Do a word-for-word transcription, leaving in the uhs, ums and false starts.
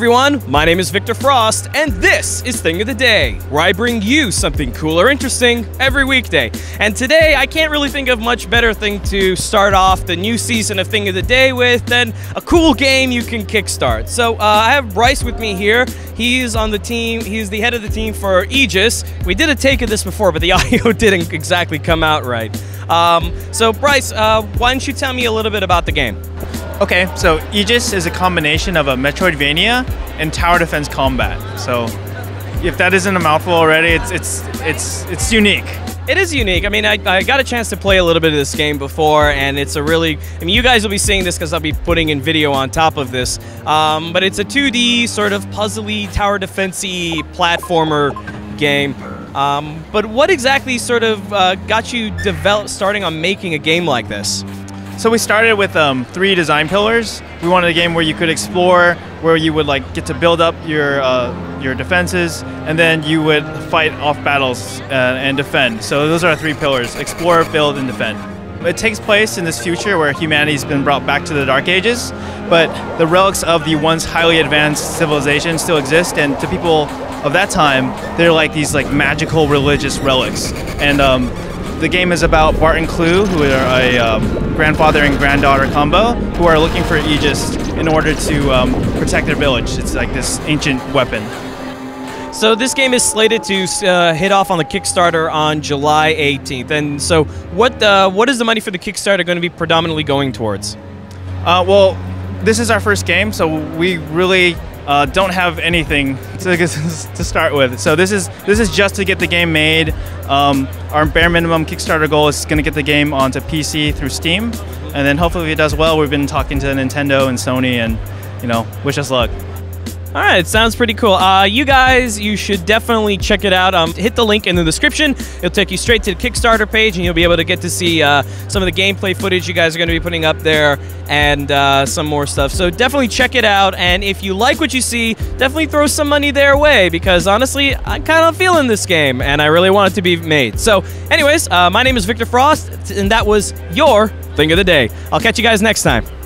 everyone, my name is Victor Frost, and this is Thing of the Day, where I bring you something cool or interesting every weekday. And today, I can't really think of much better thing to start off the new season of Thing of the Day with than a cool game you can kickstart. So uh, I have Bryce with me here. He's on the team, he's the head of the team for Aegis. We did a take of this before, but the audio didn't exactly come out right. Um, so Bryce, uh, why don't you tell me a little bit about the game? Okay, so Aegis is a combination of a Metroidvania and tower defense combat. So if that isn't a mouthful already, it's it's it's it's unique. It is unique. I mean, I, I got a chance to play a little bit of this game before, and it's a really... I mean, you guys will be seeing this because I'll be putting in video on top of this. Um, but it's a two D sort of puzzly, tower defense-y platformer game. Um, but what exactly sort of uh, got you develop, starting on making a game like this? So we started with um, three design pillars. We wanted a game where you could explore, where you would like get to build up your uh, your defenses, and then you would fight off battles uh, and defend. So those are our three pillars: explore, build, and defend. It takes place in this future where humanity's been brought back to the Dark Ages, but the relics of the once highly advanced civilization still exist, and to people of that time, they're like these like magical religious relics. And um, the game is about Bart and Clue, who are a um, grandfather and granddaughter combo, who are looking for Aegis in order to um, protect their village. It's like this ancient weapon. So this game is slated to uh, hit off on the Kickstarter on July eighteenth. And so what uh, what is the money for the Kickstarter going to be predominantly going towards? Uh, well, this is our first game, so we really uh, don't have anything to, to start with. So this is this is just to get the game made. Um, our bare minimum Kickstarter goal is going to get the game onto P C through Steam, and then hopefully if it does well, we've been talking to Nintendo and Sony, and you know, wish us luck. All right, it sounds pretty cool. Uh, you guys, you should definitely check it out. Um, hit the link in the description. It'll take you straight to the Kickstarter page, and you'll be able to get to see uh, some of the gameplay footage you guys are going to be putting up there and uh, some more stuff. So definitely check it out, and if you like what you see, definitely throw some money their way, because honestly, I'm kind of feeling this game, and I really want it to be made. So anyways, uh, my name is Victor Frost, and that was your Thing of the Day. I'll catch you guys next time.